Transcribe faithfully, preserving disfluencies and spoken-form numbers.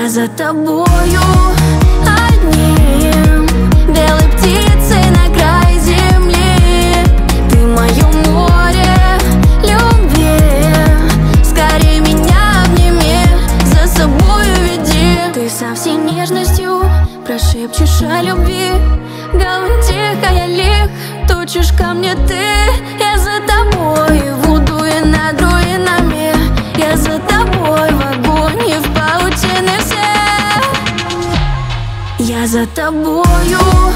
Я за тобою одним, белой птицей на край земли. Ты мое море любви, скорее меня обними, за собою веди. Ты со всей нежностью прошепчешь о любви, галантика лих, точишь ко мне ты. Я за тобой в уду и над руинами, я за тобой в огонь и в паутины все. Я за тобою